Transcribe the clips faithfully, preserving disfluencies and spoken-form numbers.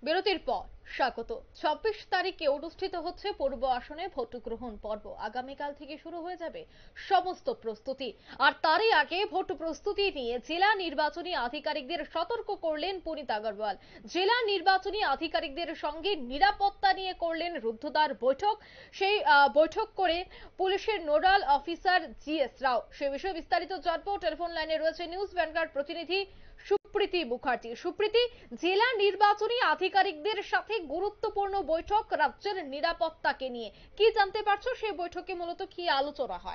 বিরতির পর স্বাগত। ছাব্বিশ তারিখে অনুষ্ঠিত হচ্ছে পূর্ব আসনে ভোট গ্রহণ পর্ব। আগামীকাল থেকে শুরু হয়ে যাবে সমস্ত প্রস্তুতি। আর তারই আগে ভোট প্রস্তুতি নিয়ে জেলা নির্বাচনী আধিকারিকদের সতর্ক করলেন পুনিত আগরওয়াল। জেলা নির্বাচনী আধিকারিকদের সঙ্গে নিরাপত্তা নিয়ে করলেন রুদ্ধদ্বার বৈঠক। সেই বৈঠক করে পুলিশের nodal officer G S Rao. সে বিষয়ে বিস্তারিত জানবো। টেলিফোন লাইনে রয়েছে নিউজ ভ্যানগার্ড প্রতিনিধি সুপ্রীতি মুখার্জি। সুপ্রীতি, জেলা নির্বাচনী আধিকারিকদের সাথে গুরুত্বপূর্ণ বৈঠক রাজ্যের নিরাপত্তাকে নিয়ে, কি জানতে পারছো? সেই বৈঠকে মূলত কি আলোচনা হয়?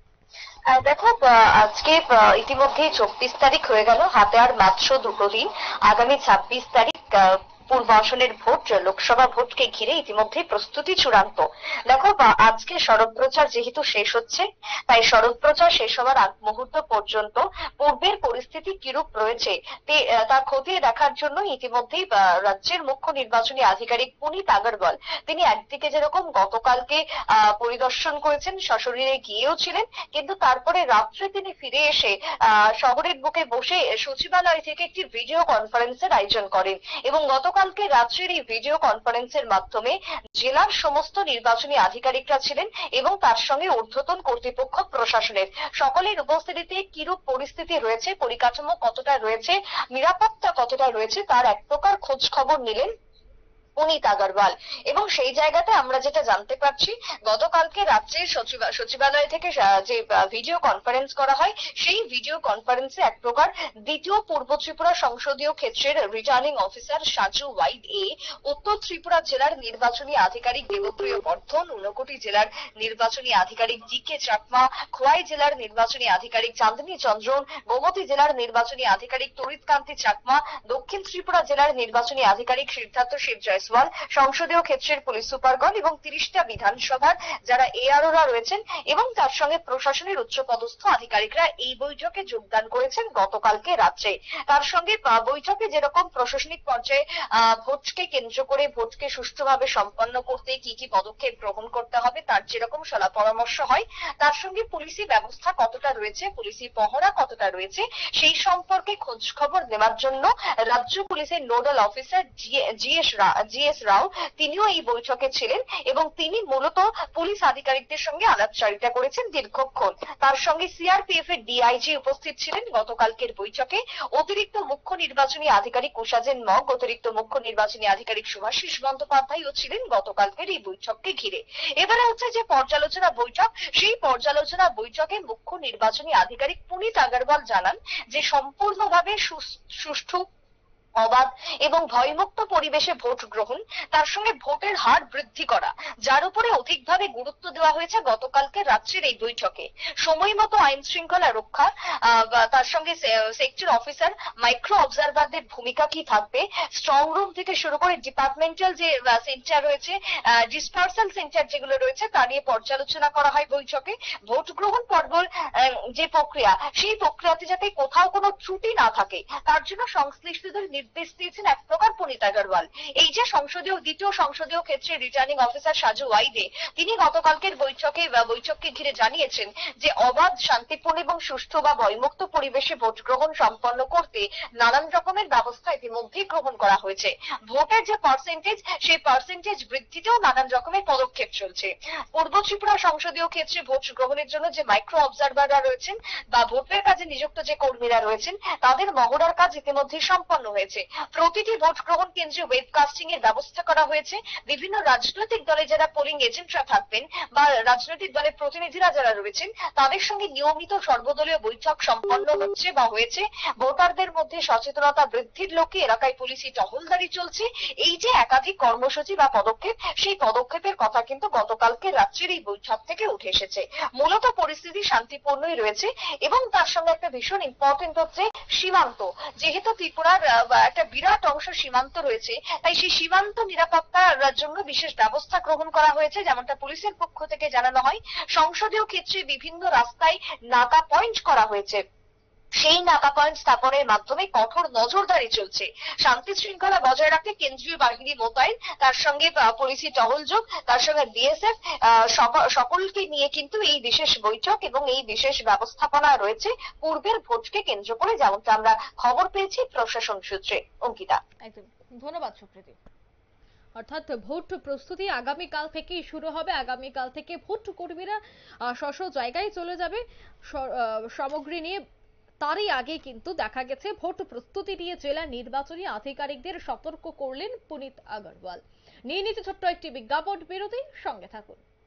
দেখো, আজকে ইতিমধ্যে চব্বিশ তারিখ হয়ে গেল, হাতে আর মাত্র দুটো দিন। আগামী ছাব্বিশ তারিখ পূর্ব আসনের ভোট, লোকসভা ভোটকে ঘিরে ইতিমধ্যে প্রস্তুতি চূড়ান্ত। দেখো, আজকে সড়ক প্রচার যেহেতু শেষ হচ্ছে, তাই সড়ক প্রচার শেষ হওয়ার আগ মুহূর্ত পর্যন্ত পূর্বের পরিস্থিতি কিরূপ রয়েছে তা খতিয়ে দেখার জন্য ইতিমধ্যেই রাজ্যের মুখ্য নির্বাচনী আধিকারিক পুনিত আগরওয়াল তিনি একদিকে যেরকম গতকালকে আহ পরিদর্শন করেছেন, সশরীরে গিয়েও ছিলেন, কিন্তু তারপরে রাত্রে তিনি ফিরে এসে আহ শহরের বুকে বসে সচিবালয় থেকে একটি ভিডিও কনফারেন্সের আয়োজন করেন এবং গতকালকে রাত্রির এই ভিডিও কনফারেন্সের মাধ্যমে জেলার সমস্ত নির্বাচনী আধিকারিকরা ছিলেন এবং তার সঙ্গে ঊর্ধ্বতন কর্তৃপক্ষ প্রশাসনের সকলের উপস্থিতিতে কিরূপ পরিস্থিতি রয়েছে, পরিকাঠামো কতটা রয়েছে, নিরাপত্তা কতটা রয়েছে তার এক প্রকার খোঁজ খবর নিলেন পুনিত আগরওয়াল। এবং সেই জায়গাতে আমরা যেটা জানতে পারছি, গতকালকে রাত্রে সচিবালয় থেকে যে ভিডিও কনফারেন্স করা হয়, সেই ভিডিও কনফারেন্সে এক প্রকার দ্বিতীয় পূর্ব ত্রিপুরা সংসদীয় ক্ষেত্রের রিটার্নিং অফিসার সাজু ওয়াইড এ, উত্তর ত্রিপুরা জেলার নির্বাচনী আধিকারিক দেবপ্রিয় বর্ধন, ঊনকোটি জেলার নির্বাচনী আধিকারিক জি কে চাকমা, খোয়াই জেলার নির্বাচনী আধিকারিক চাঁদনী চন্দ্রন, গোমতী জেলার নির্বাচনী আধিকারিক তরিতকান্তি চাকমা, দক্ষিণ ত্রিপুরা জেলার নির্বাচনী আধিকারিক সিদ্ধার্থ শিব জয়সওয়াল, সংসদীয় ক্ষেত্রের পুলিশ সুপারগণ এবং তিরিশটা বিধানসভার যারা এআরওরা রয়েছেন এবং তার সঙ্গে প্রশাসনের উচ্চপদস্থ আধিকারিকরা এই বৈঠকে যোগদান করেছেন গতকালকে রাত্রে। তার সঙ্গে বৈঠকে যেরকম প্রশাসনিক পর্যায়ে আহ ভোটকে কেন্দ্র করে ভোটকে সুষ্ঠুভাবে সম্পন্ন করতে কি কি পদক্ষেপ গ্রহণ করতে হবে তার যেরকম সলা পরামর্শ হয়, তার সঙ্গে পুলিশি ব্যবস্থা কতটা রয়েছে, পুলিশি পহরা কতটা রয়েছে, সেই সম্পর্কে খোঁজ খবর নেওয়ার জন্য রাজ্য পুলিশের nodal officer G S G S Rao তিনিও এই বৈঠকে ছিলেন এবং তিনি মূলত পুলিশ আধিকারিকদের সঙ্গে আলাপচারিতা করেছেন দীর্ঘক্ষণ। তার সঙ্গে সিআরপিএফ এর ডিআইজি উপস্থিত ছিলেন গতকালকের বৈঠকে। অতিরিক্ত মুখ্য নির্বাচনী আধিকারিক উষাজেন মগ, অতিরিক্ত মুখ্য নির্বাচনী আধিকারিক শুভাশিস বন্দ্যোপাধ্যায়ও ছিলেন গতকালকের এই বৈঠককে ঘিরে। এবারে হচ্ছে যে পর্যালোচনা বৈঠক, সেই পর্যালোচনা বৈঠকে মুখ্য নির্বাচনী আধিকারিক পুনিত আগরওয়াল জানান যে সম্পূর্ণভাবে সুষ্ঠু, অবাধ এবং ভয়মুক্ত পরিবেশে ভোট গ্রহণ, তার সঙ্গে ভোটের হার বৃদ্ধি করা, যার উপরে অধিকভাবে গুরুত্ব দেওয়া হয়েছে গতকালকে রাত্রির এই বৈঠকে। সময় মতো আইন শৃঙ্খলা রক্ষা, তার সঙ্গে সেক্টর অফিসার, মাইক্রো অবজারভারদের ভূমিকা কি থাকবে, স্ট্রং রুম থেকে শুরু করে ডিপার্টমেন্টাল যে সেন্টার রয়েছে, ডিসপার্সাল সেন্টার যেগুলো রয়েছে তা নিয়ে পর্যালোচনা করা হয় বৈঠকে। ভোট গ্রহণ পর্বের যে প্রক্রিয়া, সেই প্রক্রিয়াতে যাতে কোথাও কোনো ত্রুটি না থাকে তার জন্য সংশ্লিষ্টদের নির্দেশ দিয়েছেন এক প্রকার পুনিত আগরওয়াল। এই যে সংসদীয় দ্বিতীয় সংসদীয় ক্ষেত্রে রিটার্নিং অফিসার সাজু ওয়াইদে তিনি গতকালকের বৈঠকে বৈঠককে ঘিরে জানিয়েছেন যে অবাধ, শান্তিপূর্ণ এবং সুষ্ঠু বা ভয়মুক্ত পরিবেশে ভোট গ্রহণ সম্পন্ন করতে নানান রকমের ব্যবস্থা ইতিমধ্যেই গ্রহণ করা হয়েছে। ভোটের যে পার্সেন্টেজ, সেই পার্সেন্টেজ বৃদ্ধিতেও নানান রকমের পদক্ষেপ চলছে। পূর্ব ত্রিপুরা সংসদীয় ক্ষেত্রে ভোট গ্রহণের জন্য যে মাইক্রো অবজারভাররা রয়েছেন বা ভোটের কাজে নিযুক্ত যে কর্মীরা রয়েছেন তাদের মহড়ার কাজ ইতিমধ্যেই সম্পন্ন হয়েছে। প্রতিটি ভোট গ্রহণ কেন্দ্রে ওয়েবকাস্টিং এর ব্যবস্থা করা হয়েছে। বিভিন্ন রাজনৈতিক দলে যারা পোলিং এজেন্টরা থাকবেন বা রাজনৈতিক দলের প্রতিনিধিরা যারা রয়েছেন তাদের সঙ্গে নিয়মিত সর্বদলীয় বৈঠক সম্পন্ন হচ্ছে বা হয়েছে। ভোটারদের মধ্যে সচেতনতা বৃদ্ধির লক্ষ্যে এলাকায় পুলিশি টহলদারি চলছে। এই যে একাধিক কর্মসূচি বা পদক্ষেপ, সেই পদক্ষেপের কথা কিন্তু গতকালকে রাত্রির এই বৈঠক থেকে উঠে এসেছে। মূলত পরিস্থিতি শান্তিপূর্ণই রয়েছে এবং তার সঙ্গে একটা ভীষণ ইম্পর্টেন্ট হচ্ছে সীমান্ত। যেহেতু ত্রিপুরার একটা বিরাট অংশ সীমান্ত রয়েছে, তাই সেই সীমান্ত নিরাপত্তার জন্য বিশেষ ব্যবস্থা গ্রহণ করা হয়েছে। যেমনটা পুলিশের পক্ষ থেকে জানানো হয়, সংসদীয় ক্ষেত্রে বিভিন্ন রাস্তায় নাকা পয়েন্ট করা হয়েছে। সেই নাকা পয়েন্ট স্থাপনের মাধ্যমে কঠোর নজরদারি চলছে। শান্তি শৃঙ্খলা বজায় রাখতে কেন্দ্রীয় বাহিনী মোতায়েন, তার সঙ্গে পুলিশি টহলযোগ, তার সঙ্গে বিএসএফ, সকলকে নিয়ে কিন্তু এই বিশেষ বৈঠক এবং এই বিশেষ ব্যবস্থাপনা রয়েছে পূর্বের ভোটকে কেন্দ্র করে, যেমনটা আমরা খবর পেয়েছি প্রশাসন সূত্রে। অঙ্কিতা। ধন্যবাদ সুপ্রীতি। অর্থাৎ ভোট প্রস্তুতি আগামীকাল থেকেই শুরু হবে। আগামীকাল থেকে ভোট কর্মীরা আহ, স্ব স্ব জায়গায় চলে যাবে স- আহ, সামগ্রী নিয়ে। তারই আগে কিন্তু দেখা গেছে ভোট প্রস্তুতি নিয়ে জেলা নির্বাচনী আধিকারিকদের সতর্ক করলেন পুনিত আগরওয়াল। নিয়ে নিতে ছোট্ট একটি বিজ্ঞাপন বিরতি, সঙ্গে থাকুন।